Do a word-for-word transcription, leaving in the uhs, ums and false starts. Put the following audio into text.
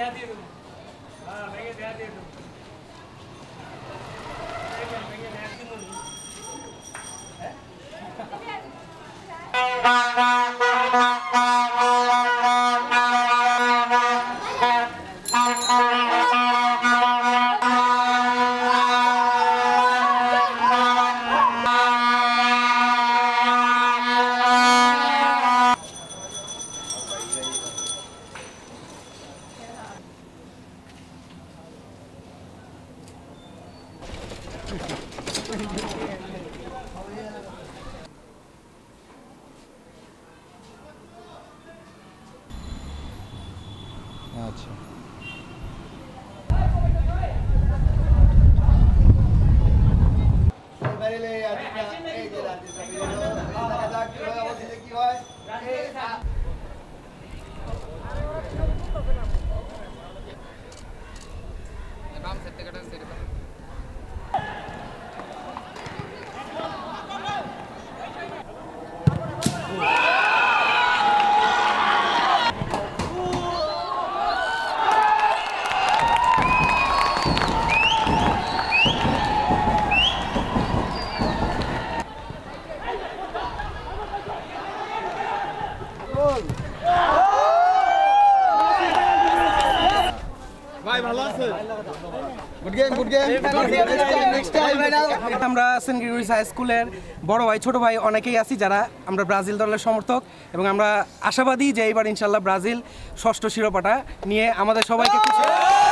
আচ্ছা আমরা Saint Gregory's high স্কুলের বড় ভাই ছোট ভাই অনেকেই আছি যারা আমরা ব্রাজিল দলের সমর্থক এবং আমরা আশাবাদী যে এইবার ইনশাল্লাহ ব্রাজিল ষষ্ঠ শিরোপাটা নিয়ে আমাদের সবাইকে খুশি